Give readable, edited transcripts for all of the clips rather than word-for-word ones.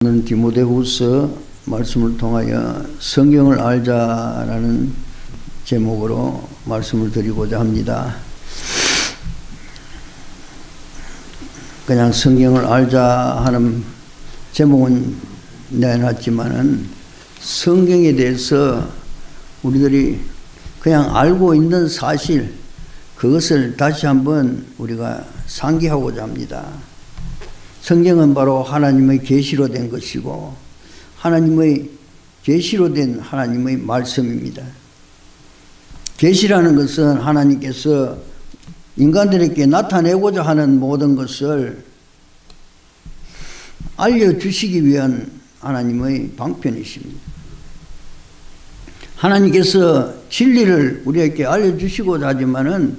오늘은 디모데후서 말씀을 통하여 성경을 알자라는 제목으로 말씀을 드리고자 합니다. 그냥 성경을 알자 하는 제목은 내놨지만은 성경에 대해서 우리들이 그냥 알고 있는 사실, 그것을 다시 한번 우리가 상기하고자 합니다. 성경은 바로 하나님의 계시로 된 것이고 하나님의 계시로 된 하나님의 말씀입니다. 계시라는 것은 하나님께서 인간들에게 나타내고자 하는 모든 것을 알려주시기 위한 하나님의 방편이십니다. 하나님께서 진리를 우리에게 알려주시고자 하지만은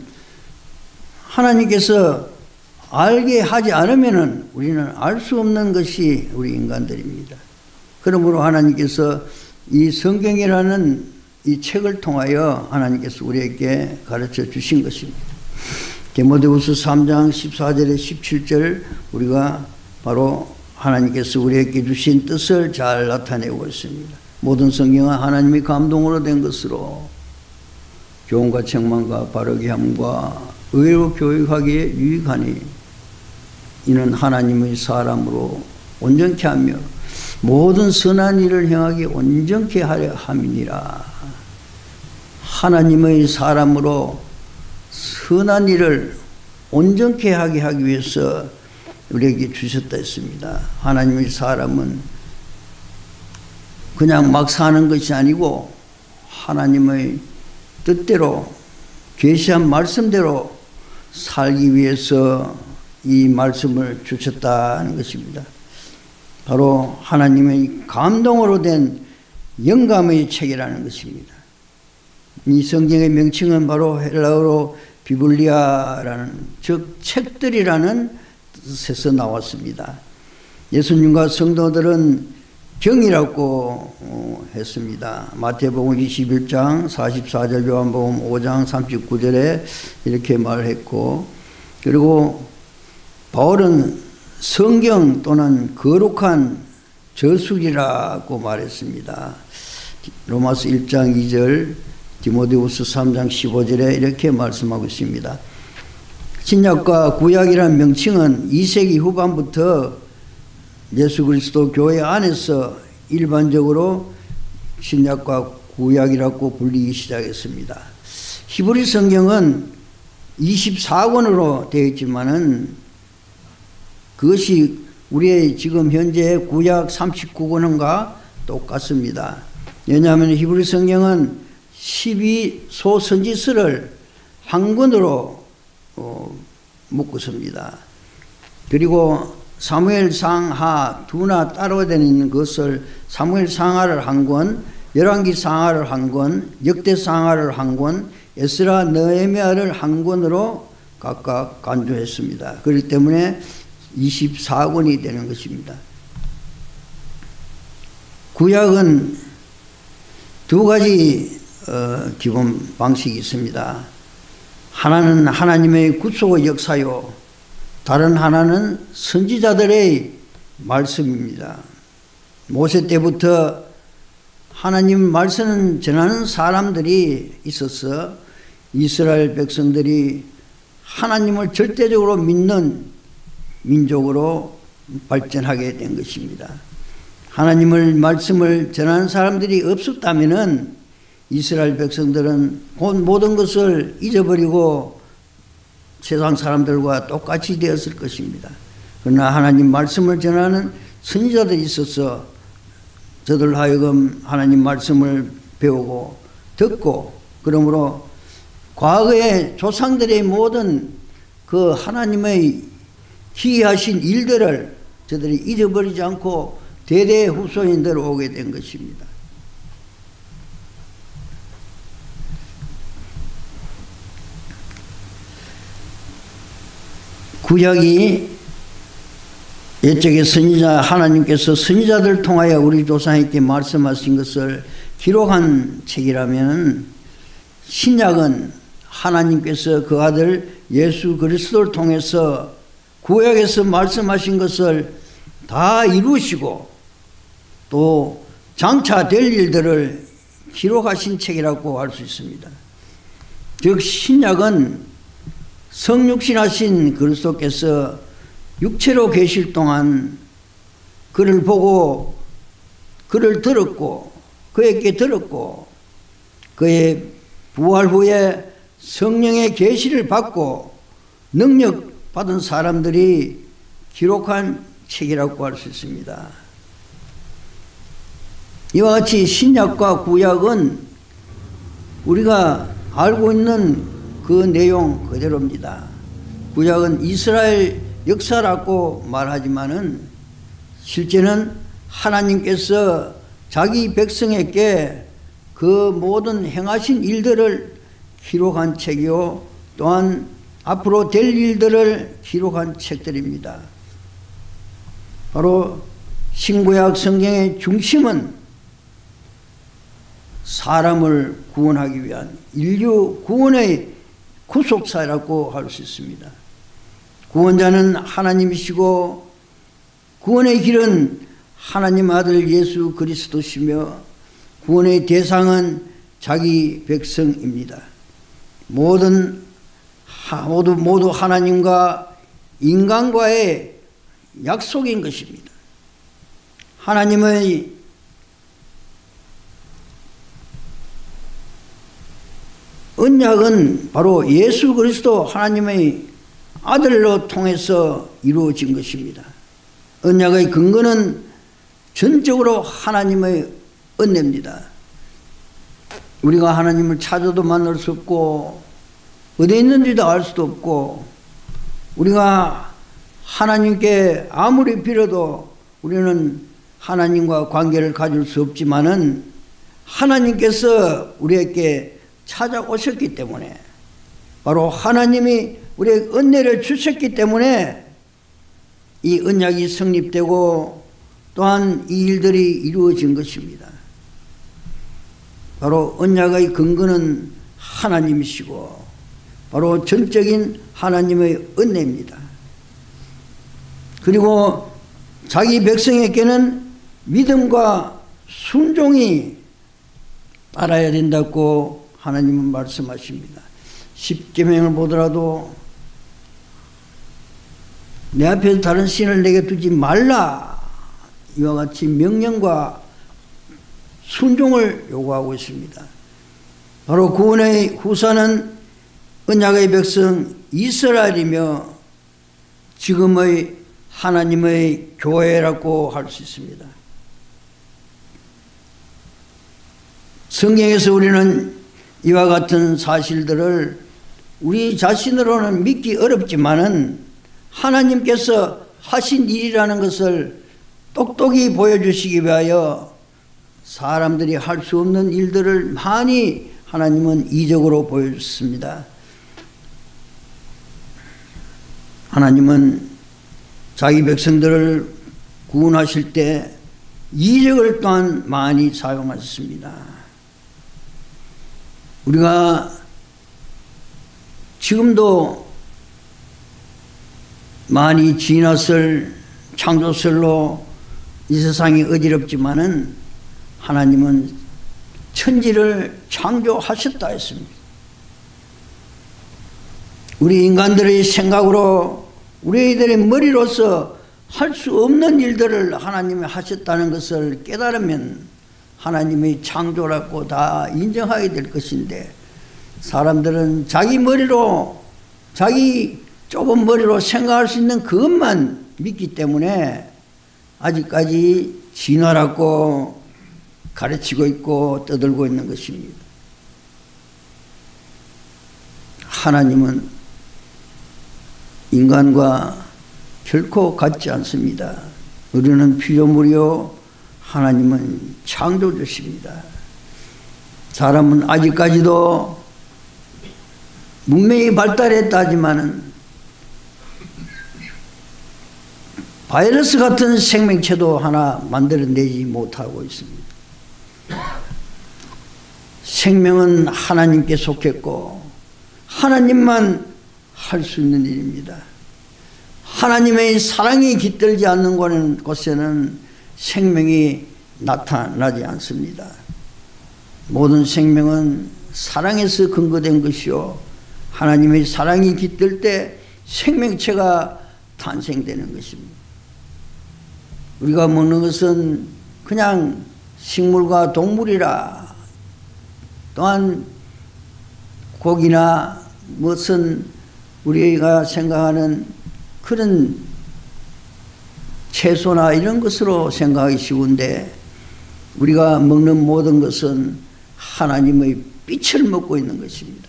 하나님께서 알게 하지 않으면은 우리는 알 수 없는 것이 우리 인간들입니다. 그러므로 하나님께서 이 성경이라는 이 책을 통하여 하나님께서 우리에게 가르쳐 주신 것입니다. 디모데후서 3장 14절에 17절 우리가 바로 하나님께서 우리에게 주신 뜻을 잘 나타내고 있습니다. 모든 성경은 하나님의 감동으로 된 것으로 교훈과 책망과 바르게 함과 의로 교육하기에 유익하니 이는 하나님의 사람으로 온전케 하며 모든 선한 일을 행하기 온전케 하려 함이니라. 하나님의 사람으로 선한 일을 온전케 하게 하기 위해서 우리에게 주셨다 했습니다. 하나님의 사람은 그냥 막 사는 것이 아니고 하나님의 뜻대로 계시한 말씀대로 살기 위해서 이 말씀을 주셨다는 것입니다. 바로 하나님의 감동으로 된 영감의 책이라는 것입니다. 이 성경의 명칭은 바로 헬라어로 비블리아라는, 즉 책들이라는 뜻에서 나왔습니다. 예수님과 성도들은 경이라고 했습니다. 마태복음 21장 44절, 요한복음 5장 39절에 이렇게 말했고, 그리고 바울은 성경 또는 거룩한 저술이라고 말했습니다. 로마서 1장 2절, 디모데후서 3장 15절에 이렇게 말씀하고 있습니다. 신약과 구약이라는 명칭은 2세기 후반부터 예수 그리스도 교회 안에서 일반적으로 신약과 구약이라고 불리기 시작했습니다. 히브리 성경은 24권으로 되어 있지만은 그것이 우리의 지금 현재 구약 39권과 똑같습니다. 왜냐하면 히브리 성경은 12소 선지서를 한 권으로 묶었습니다. 그리고 사무엘상하 두나 따로 되는 것을 사무엘상하를 한 권, 열왕기상하를 한 권, 역대상하를 한 권, 에스라 느헤미야를 한 권으로 각각 간주했습니다. 그렇기 때문에 24권이 되는 것입니다. 구약은 두 가지 기본 방식이 있습니다. 하나는 하나님의 구속의 역사요, 다른 하나는 선지자들의 말씀입니다. 모세 때부터 하나님 말씀을 전하는 사람들이 있어서 이스라엘 백성들이 하나님을 절대적으로 믿는 민족으로 발전하게 된 것입니다. 하나님의 말씀을 전하는 사람들이 없었다면은 이스라엘 백성들은 곧 모든 것을 잊어버리고 세상 사람들과 똑같이 되었을 것입니다. 그러나 하나님 말씀을 전하는 선지자들이 있어서 저들 하여금 하나님 말씀을 배우고 듣고, 그러므로 과거의 조상들의 모든 그 하나님의 기이하신 일들을 저들이 잊어버리지 않고 대대 후손인대로 오게 된 것입니다. 구약이 옛적의 선지자, 하나님께서 선지자들 통하여 우리 조상에게 말씀하신 것을 기록한 책이라면, 신약은 하나님께서 그 아들 예수 그리스도를 통해서 구약에서 말씀하신 것을 다 이루시고 또 장차 될 일들을 기록하신 책이라고 할 수 있습니다. 즉 신약은 성육신하신 그리스도께서 육체로 계실 동안 그를 보고 그를 들었고 그에게 들었고 그의 부활 후에 성령의 계시를 받고 능력 받은 사람들이 기록한 책이라고 할 수 있습니다. 이와 같이 신약과 구약은 우리가 알고 있는 그 내용 그대로입니다. 구약은 이스라엘 역사라고 말하지만은 실제는 하나님께서 자기 백성에게 그 모든 행하신 일들을 기록한 책이요 또한 앞으로 될 일들을 기록한 책들입니다. 바로 신구약 성경의 중심은 사람을 구원하기 위한 인류 구원의 구속사라고 할 수 있습니다. 구원자는 하나님이시고 구원의 길은 하나님 아들 예수 그리스도시며 구원의 대상은 자기 백성입니다. 모두 하나님과 인간과의 약속인 것입니다. 하나님의 언약은 바로 예수 그리스도 하나님의 아들로 통해서 이루어진 것입니다. 언약의 근거는 전적으로 하나님의 은혜입니다. 우리가 하나님을 찾아도 만날 수 없고 어디 있는지도 알 수도 없고 우리가 하나님께 아무리 빌어도 우리는 하나님과 관계를 가질 수 없지만은 하나님께서 우리에게 찾아오셨기 때문에 바로 하나님이 우리에게 은혜를 주셨기 때문에 이 언약이 성립되고 또한 이 일들이 이루어진 것입니다. 바로 언약의 근거는 하나님이시고 바로 전적인 하나님의 은혜입니다. 그리고 자기 백성에게는 믿음과 순종이 따라야 된다고 하나님은 말씀하십니다. 십계명을 보더라도 내 앞에서 다른 신을 내게 두지 말라 이와 같이 명령과 순종을 요구하고 있습니다. 바로 구원의 후사는 언약의 백성 이스라엘이며 지금의 하나님의 교회라고 할 수 있습니다. 성경에서 우리는 이와 같은 사실들을 우리 자신으로는 믿기 어렵지만은 하나님께서 하신 일이라는 것을 똑똑히 보여주시기 위하여 사람들이 할 수 없는 일들을 많이 하나님은 이적으로 보여줬습니다. 하나님은 자기 백성들을 구원하실 때 이적을 또한 많이 사용하셨습니다. 우리가 지금도 많이 지났을 창조설로 이 세상이 어지럽지만은 하나님은 천지를 창조하셨다 했습니다. 우리 인간들의 생각으로 우리들의 머리로서 할 수 없는 일들을 하나님이 하셨다는 것을 깨달으면 하나님의 창조라고 다 인정하게 될 것인데 사람들은 자기 머리로 자기 좁은 머리로 생각할 수 있는 그것만 믿기 때문에 아직까지 진화라고 가르치고 있고 떠들고 있는 것입니다. 하나님은 인간과 결코 같지 않습니다. 우리는 피조물이요 하나님은 창조주십니다. 사람은 아직까지도 문명이 발달했다 하지만은 바이러스 같은 생명체도 하나 만들어내지 못하고 있습니다. 생명은 하나님께 속했고 하나님만 할 수 있는 일입니다. 하나님의 사랑이 깃들지 않는 곳에는 생명이 나타나지 않습니다. 모든 생명은 사랑에서 근거된 것이요, 하나님의 사랑이 깃들 때 생명체가 탄생되는 것입니다. 우리가 먹는 것은 그냥 식물과 동물이라, 또한 고기나 무엇은 우리가 생각하는 그런 채소나 이런 것으로 생각하기 쉬운데, 우리가 먹는 모든 것은 하나님의 빛을 먹고 있는 것입니다.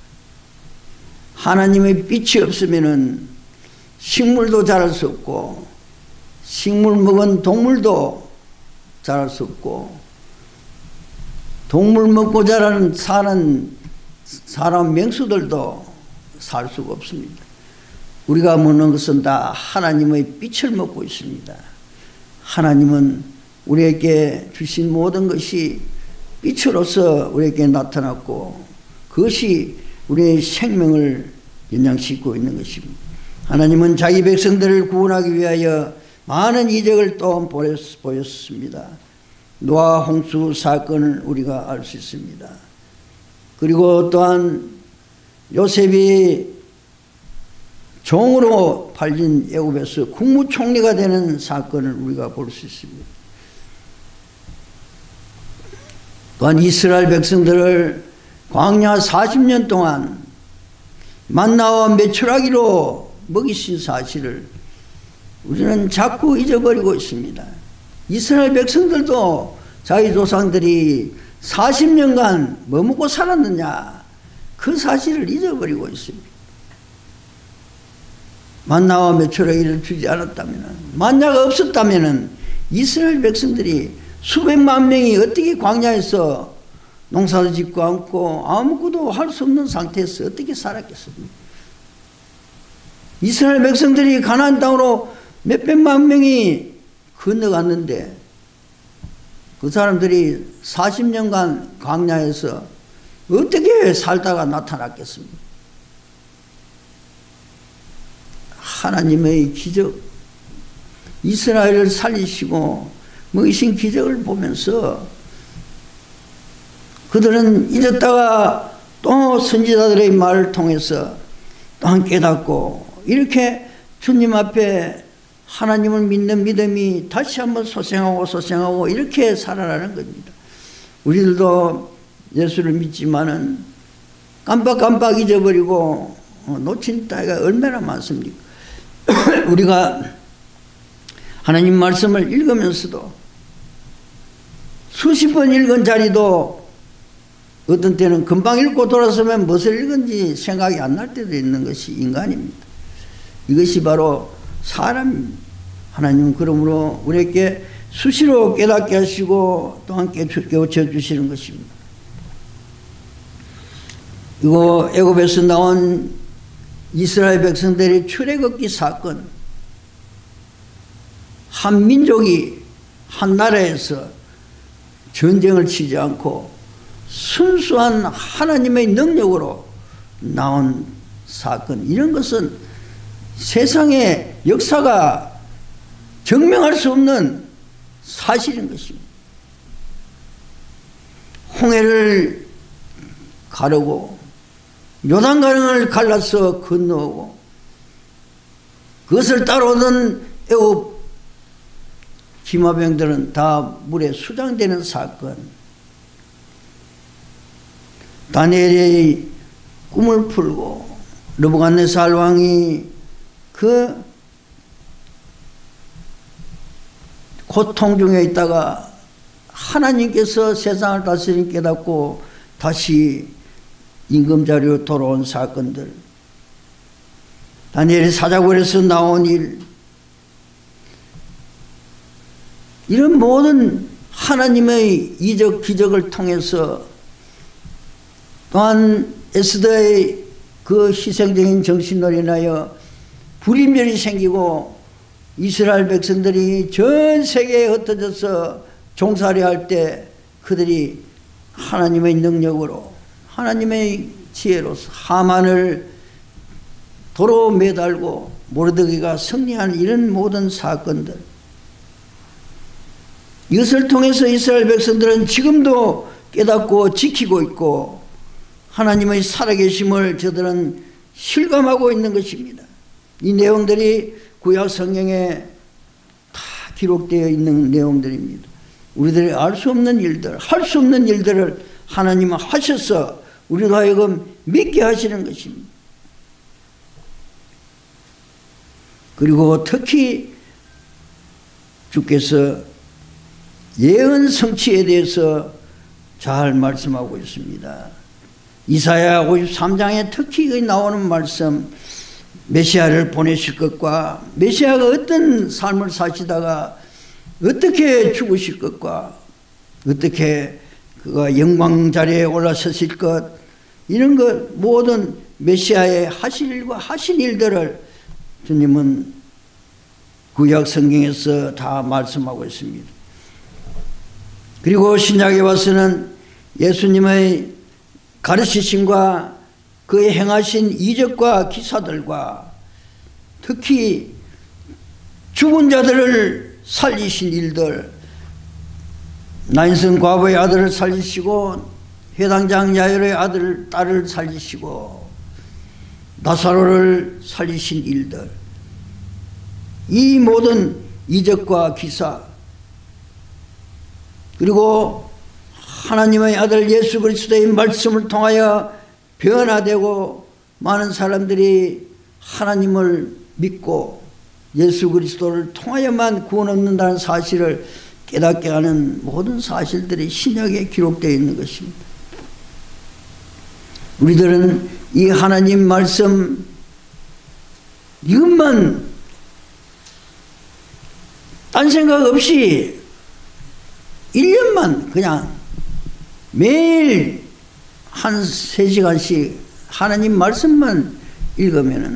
하나님의 빛이 없으면은 식물도 자랄 수 없고, 식물 먹은 동물도 자랄 수 없고, 동물 먹고 자라는 사는 사람 맹수들도 살 수가 없습니다. 우리가 먹는 것은 다 하나님의 빛을 먹고 있습니다. 하나님은 우리에게 주신 모든 것이 빛으로서 우리에게 나타났고, 그것이 우리의 생명을 연장시키고 있는 것입니다. 하나님은 자기 백성들을 구원하기 위하여 많은 이적을 또 보였습니다. 노아 홍수 사건을 우리가 알 수 있습니다. 그리고 또한 요셉이 종으로 팔린 애굽에서 국무총리가 되는 사건을 우리가 볼 수 있습니다. 또한 이스라엘 백성들을 광야 40년 동안 만나와 메추라기로 먹이신 사실을 우리는 자꾸 잊어버리고 있습니다. 이스라엘 백성들도 자기 조상들이 40년간 뭐 먹고 살았느냐, 그 사실을 잊어버리고 있습니다. 만나와 메추라기를 주지 않았다면, 만나가 없었다면 이스라엘 백성들이 수백만 명이 어떻게 광야에서 농사도 짓고 않고 아무것도 할 수 없는 상태에서 어떻게 살았겠습니까? 이스라엘 백성들이 가나안 땅으로 몇백만 명이 건너갔는데 그 사람들이 40년간 광야에서 어떻게 살다가 나타났겠습니까? 하나님의 기적, 이스라엘을 살리시고 먹이신 기적을 보면서 그들은 잊었다가 또 선지자들의 말을 통해서 또한 깨닫고, 이렇게 주님 앞에 하나님을 믿는 믿음이 다시 한번 소생하고 이렇게 살아나는 겁니다. 우리들도 예수를 믿지만은 깜빡깜빡 잊어버리고 놓친 때가 얼마나 많습니까? 우리가 하나님 말씀을 읽으면서도 수십 번 읽은 자리도 어떤 때는 금방 읽고 돌아서면 무엇을 읽은지 생각이 안 날 때도 있는 것이 인간입니다. 이것이 바로 사람입니다. 하나님은 그러므로 우리에게 수시로 깨닫게 하시고 또한 깨우쳐 주시는 것입니다. 이거 애굽에서 나온 이스라엘 백성들의 출애굽기 사건, 한 민족이 한 나라에서 전쟁을 치지 않고 순수한 하나님의 능력으로 나온 사건, 이런 것은 세상의 역사가 증명할 수 없는 사실인 것입니다. 홍해를 가르고 요단강을 갈라서 건너오고 그것을 따라오던 애굽 기마병들은 다 물에 수장되는 사건, 다니엘의 꿈을 풀고 느부갓네살 왕이 그 고통 중에 있다가 하나님께서 세상을 다스린 깨닫고 다시 임금자리로 돌아온 사건들, 다니엘이 사자굴에서 나온 일, 이런 모든 하나님의 이적 기적을 통해서, 또한 에스더의 그 희생적인 정신으로 인하여 불임절이 생기고 이스라엘 백성들이 전 세계에 흩어져서 종살이 할 때 그들이 하나님의 능력으로, 하나님의 지혜로서 하만을 도로 매달고 모르드게가 승리하는 이런 모든 사건들, 이것을 통해서 이스라엘 백성들은 지금도 깨닫고 지키고 있고 하나님의 살아계심을 저들은 실감하고 있는 것입니다. 이 내용들이 구약 성경에 다 기록되어 있는 내용들입니다. 우리들이 알 수 없는 일들, 할 수 없는 일들을 하나님은 하셔서 우리로 하여금 믿게 하시는 것입니다. 그리고 특히 주께서 예언 성취에 대해서 잘 말씀하고 있습니다. 이사야 53장에 특히 나오는 말씀, 메시아를 보내실 것과 메시아가 어떤 삶을 사시다가 어떻게 죽으실 것과 어떻게 그가 영광 자리에 올라서실 것, 이런 것 모든 메시아의 하실 일과 하신 일들을 주님은 구약 성경에서 다 말씀하고 있습니다. 그리고 신약에 와서는 예수님의 가르치심과 그의 행하신 이적과 기사들과 특히 죽은 자들을 살리신 일들, 나인성 과부의 아들을 살리시고 회당장 야일의 딸을 살리시고 나사로를 살리신 일들, 이 모든 이적과 기사, 그리고 하나님의 아들 예수 그리스도의 말씀을 통하여 변화되고 많은 사람들이 하나님을 믿고 예수 그리스도를 통하여만 구원 얻는다는 사실을 깨닫게 하는 모든 사실들이 신약에 기록되어 있는 것입니다. 우리들은 이 하나님 말씀 이것만 딴 생각 없이 1년만 그냥 매일 한 3시간씩 하나님 말씀만 읽으면은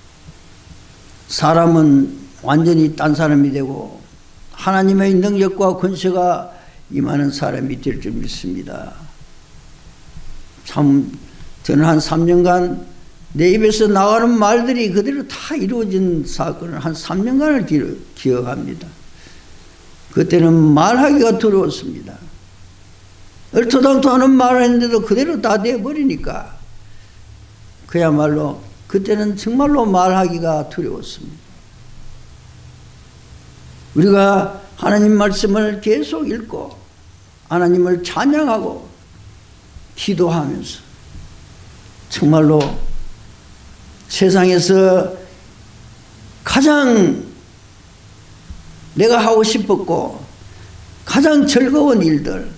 사람은 완전히 딴 사람이 되고 하나님의 능력과 권세가 임하는 사람이 될 줄 믿습니다. 참 저는 한 3년간 내 입에서 나가는 말들이 그대로 다 이루어진 사건을 한 3년간을 기억합니다. 그때는 말하기가 두려웠습니다. 얼토당토 하는 말을 했는데도 그대로 다 돼버리니까 그야말로 그때는 정말로 말하기가 두려웠습니다. 우리가 하나님 말씀을 계속 읽고 하나님을 찬양하고 기도하면서 정말로 세상에서 가장 내가 하고 싶었고 가장 즐거운 일들,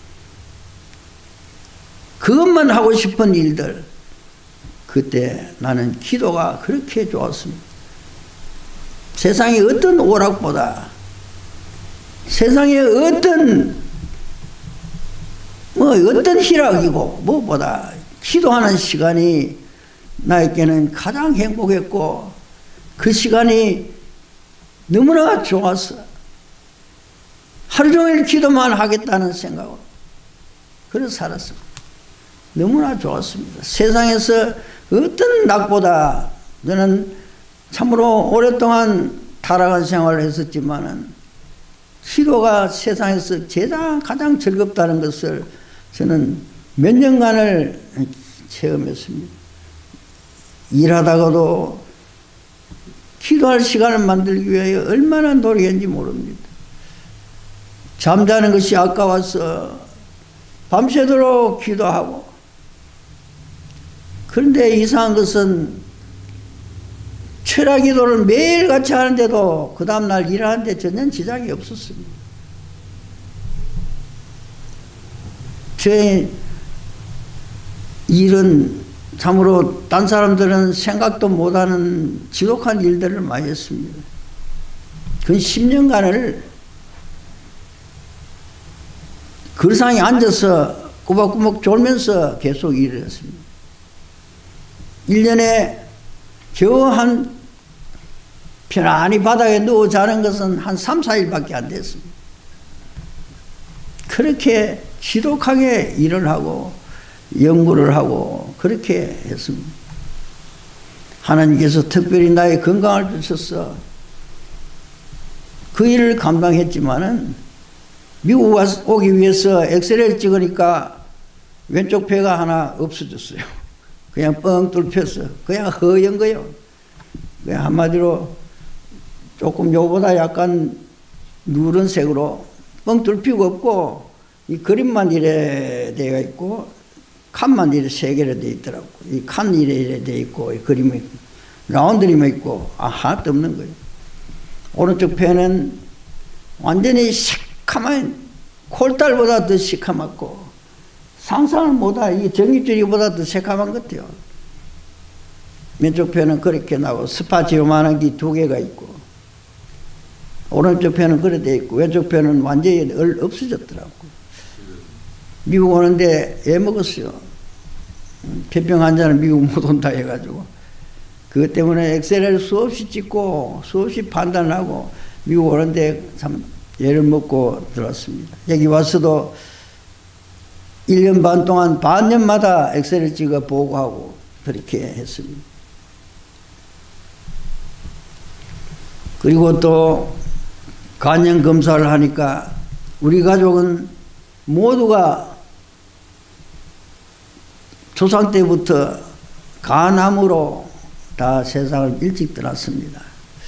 그것만 하고 싶은 일들, 그때 나는 기도가 그렇게 좋았습니다. 세상의 어떤 오락보다, 세상의 어떤 희락이고 무엇보다 기도하는 시간이 나에게는 가장 행복했고 그 시간이 너무나 좋았어. 하루 종일 기도만 하겠다는 생각으로 그래서 살았습니다. 너무나 좋았습니다. 세상에서 어떤 낙보다 저는 참으로 오랫동안 타락한 생활을 했었지만은 기도가 세상에서 가장 즐겁다는 것을 저는 몇 년간을 체험했습니다. 일하다가도 기도할 시간을 만들기 위해 얼마나 노력했는지 모릅니다. 잠자는 것이 아까워서 밤새도록 기도하고, 그런데 이상한 것은 철야 기도를 매일같이 하는데도 그 다음날 일하는데 전혀 지장이 없었습니다. 제 일은 참으로 딴 사람들은 생각도 못하는 지독한 일들을 많이 했습니다. 그 10년간을 거상에 앉아서 꾸벅꾸벅 졸면서 계속 일을 했습니다. 1년에 겨우 편안히 바닥에 누워 자는 것은 한 3, 4일밖에 안 됐습니다. 그렇게 지독하게 일을 하고 연구를 하고 그렇게 했습니다. 하나님께서 특별히 나의 건강을 주셔서 그 일을 감당했지만은 미국 오기 위해서 엑스레이를 찍으니까 왼쪽 폐가 하나 없어졌어요. 그냥 뻥 뚫혔어. 그냥 허연 거예요. 그냥 한마디로 조금 요보다 약간 누런색으로 뻥 뚫히고 없고, 이 그림만 이래 되어 있고 칸만 이래 세 개로 되어 있더라고. 이 칸 이래 되어 있고 이 그림이 라운드림이 있고 하나도 없는 거예요. 오른쪽 폐는 완전히 새카만 콜달보다 더 시커멓고 상상을 못하, 이 전기줄이보다 더 새카만 것 같아요. 왼쪽 폐는 그렇게 나고 스파치오만한 게 두 개가 있고, 오른쪽 폐는 그래 돼 있고 왼쪽 폐는 완전히 없어졌더라고. 미국 오는데 애 먹었어요. 폐병 환자는 미국 못 온다 해가지고. 그것 때문에 엑스레이를 수없이 찍고 수없이 판단하고 미국 오는데 참 애를 먹고 들어왔습니다. 여기 와서도 1년 반 동안 반년마다 엑스레이를 찍어 보고하고 그렇게 했습니다. 그리고 또 간염 검사를 하니까 우리 가족은 모두가 조상 때부터 간암으로 다 세상을 일찍 떠났습니다.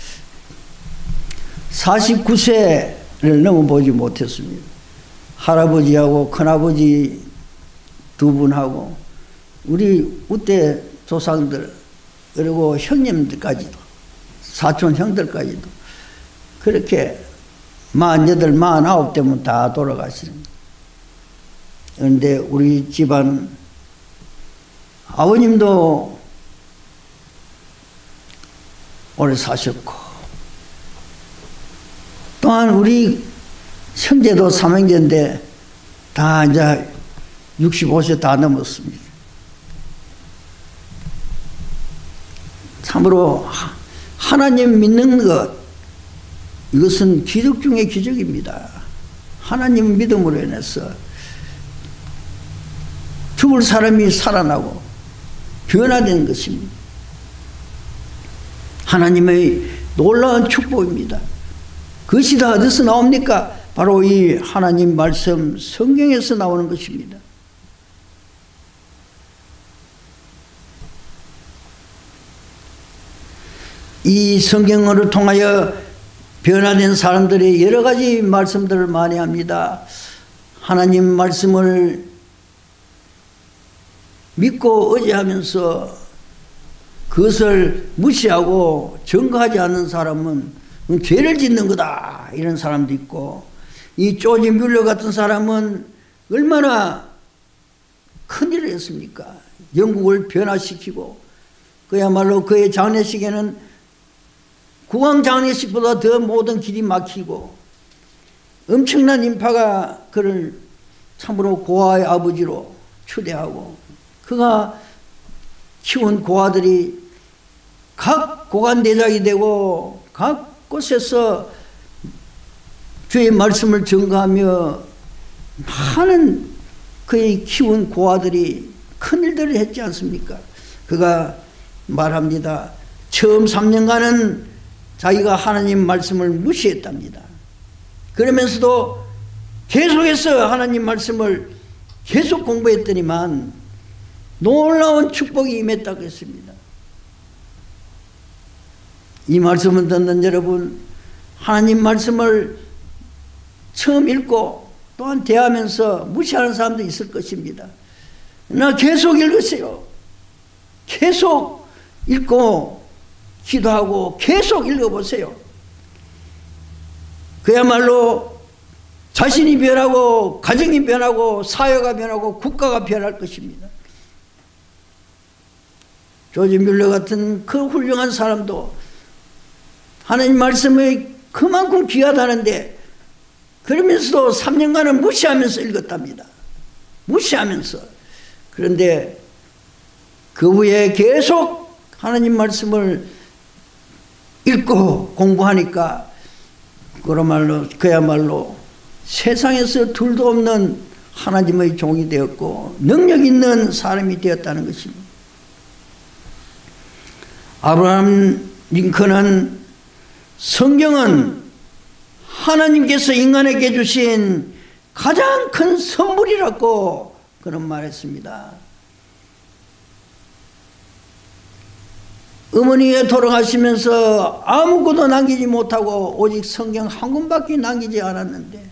49세를 넘어보지 못했습니다. 할아버지하고 큰아버지 두 분하고 우리 우대 조상들 그리고 형님들까지도 사촌 형들까지도 그렇게 48, 49 되면 다 돌아가시는 거예요. 그런데 우리 집안은 아버님도 오래 사셨고 또한 우리 형제도 삼형제인데 다 이제 65세 다 넘었습니다. 참으로 하나님 믿는 것, 이것은 기적 중에 기적입니다. 하나님 믿음으로 인해서 죽을 사람이 살아나고 변화된 것입니다. 하나님의 놀라운 축복입니다. 그것이 다 어디서 나옵니까? 바로 이 하나님 말씀 성경에서 나오는 것입니다. 이 성경을 통하여 변화된 사람들이 여러 가지 말씀들을 많이 합니다. 하나님 말씀을 믿고 의지하면서 그것을 무시하고 증거하지 않는 사람은 죄를 짓는 거다 이런 사람도 있고, 이 조지 뮬러 같은 사람은 얼마나 큰일을 했습니까? 영국을 변화시키고 그야말로 그의 장례식에는 국왕 장례식보다 더 모든 길이 막히고 엄청난 인파가 그를 참으로 고아의 아버지로 추대하고, 그가 키운 고아들이 각 고관대장이 되고 각 곳에서 주의 말씀을 증거하며 많은 그의 키운 고아들이 큰일들을 했지 않습니까? 그가 말합니다. 처음 3년간은 자기가 하나님 말씀을 무시했답니다. 그러면서도 계속해서 하나님 말씀을 계속 공부했더니만 놀라운 축복이 임했다고 했습니다. 이 말씀을 듣는 여러분, 하나님 말씀을 처음 읽고 또한 대하면서 무시하는 사람도 있을 것입니다. 그러나 계속 읽으세요. 계속 읽고 기도하고 계속 읽어보세요. 그야말로 자신이 변하고 가정이 변하고 사회가 변하고 국가가 변할 것입니다. 조지 뮬러 같은 그 훌륭한 사람도 하나님 말씀이 그만큼 귀하다는데 그러면서도 3년간은 무시하면서 읽었답니다. 무시하면서. 그런데 그 후에 계속 하나님 말씀을 읽고 공부하니까 그야말로 세상에서 둘도 없는 하나님의 종이 되었고 능력 있는 사람이 되었다는 것입니다. 아브라함 링컨은 성경은 하나님께서 인간에게 주신 가장 큰 선물이라고 그런 말했습니다. 어머니가 돌아가시면서 아무것도 남기지 못하고 오직 성경 한 권밖에 남기지 않았는데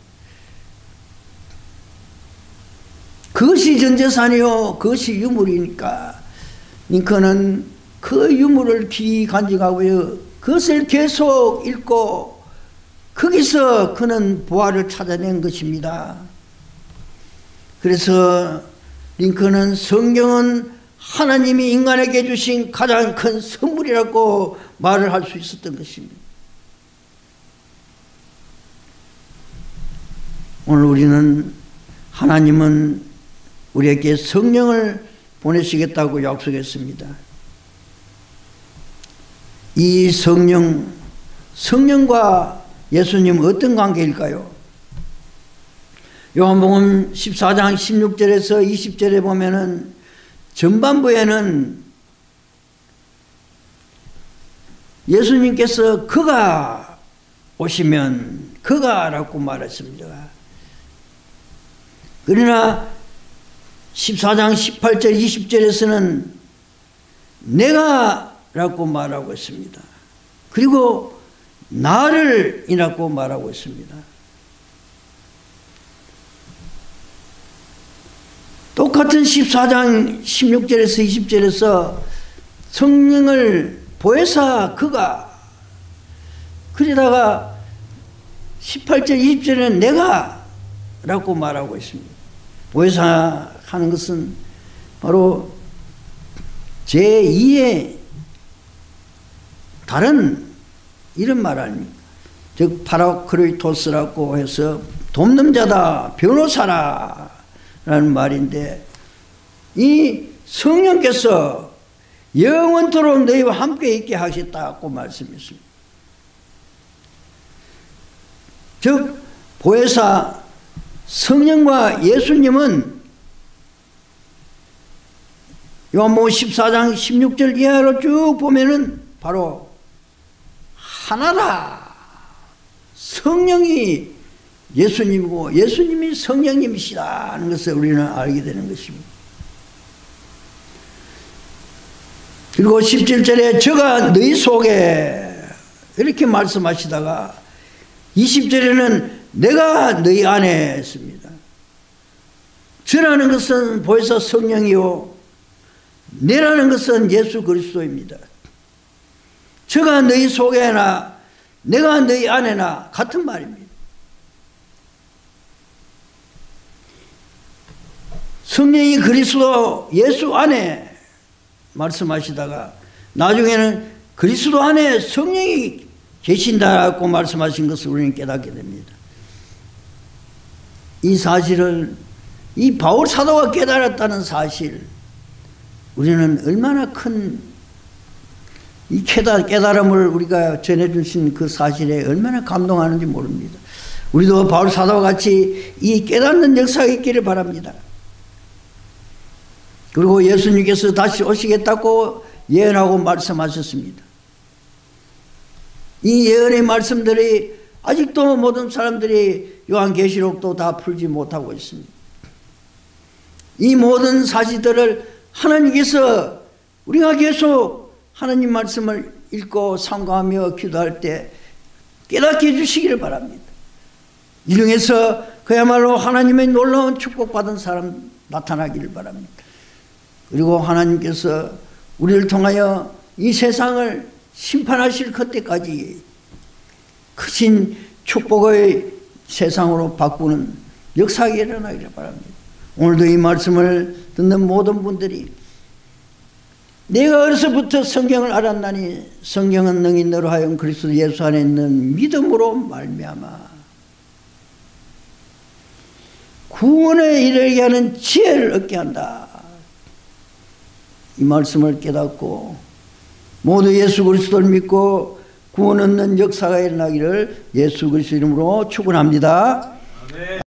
그것이 전 재산이요 그것이 유물이니까 링컨은 그 유물을 귀히 간직하고요 그것을 계속 읽고 거기서 그는 부활을 찾아낸 것입니다. 그래서 링컨은 성경은 하나님이 인간에게 주신 가장 큰 선물이라고 말을 할 수 있었던 것입니다. 오늘 우리는 하나님은 우리에게 성령을 보내시겠다고 약속했습니다. 이 성령과 예수님 어떤 관계일까요? 요한복음 14장 16절에서 20절에 보면은 전반부에는 예수님께서 그가 오시면 그가라고 말했습니다. 그러나 14장 18절 20절에서는 내가라고 말하고 있습니다. 그리고 나를 이라고 말하고 있습니다. 똑같은 14장 16절에서 20절에서 성령을 보혜사 그가 그러다가 18절 20절에는 내가 라고 말하고 있습니다. 보혜사 하는 것은 바로 제2의 다른 이런 말 아닙니까? 즉 파라크리토스라고 해서 돕는 자다 변호사라 라는 말인데 이 성령께서 영원토록 너희와 함께 있게 하셨다고 말씀했습니다. 즉 보혜사 성령과 예수님은 요한복음 14장 16절 이하로 쭉 보면은 바로 하나라. 성령이 예수님이고 예수님이 성령님이시라는 것을 우리는 알게 되는 것입니다. 그리고 17절에 저가 너희 속에 이렇게 말씀하시다가 20절에는 내가 너희 안에 했습니다. 저라는 것은 보혜사 성령이요 내라는 것은 예수 그리스도입니다. 저가 너희 속에나 내가 너희 안에나 같은 말입니다. 성령이 그리스도 예수 안에 말씀하시다가 나중에는 그리스도 안에 성령이 계신다고 말씀하신 것을 우리는 깨닫게 됩니다. 이 사실을 이 바울 사도가 깨달았다는 사실 우리는 얼마나 큰 이 깨달음을 우리가 전해주신 그 사실에 얼마나 감동하는지 모릅니다. 우리도 바울 사도와 같이 이 깨닫는 역사가 있기를 바랍니다. 그리고 예수님께서 다시 오시겠다고 예언하고 말씀하셨습니다. 이 예언의 말씀들이 아직도 모든 사람들이 요한계시록도 다 풀지 못하고 있습니다. 이 모든 사실들을 하나님께서 우리가 계속 하나님 말씀을 읽고 상고하며 기도할 때 깨닫게 해주시기를 바랍니다. 이 중에서 그야말로 하나님의 놀라운 축복받은 사람 나타나기를 바랍니다. 그리고 하나님께서 우리를 통하여 이 세상을 심판하실 그때까지 크신 축복의 세상으로 바꾸는 역사가 일어나기를 바랍니다. 오늘도 이 말씀을 듣는 모든 분들이 내가 어려서부터 성경을 알았나니 성경은 능히 너로 하여금 그리스도 예수 안에 있는 믿음으로 말미암아 구원에 이르게 하는 지혜를 얻게 한다. 이 말씀을 깨닫고 모두 예수 그리스도를 믿고 구원 얻는 역사가 일어나기를 예수 그리스도 이름으로 축원합니다.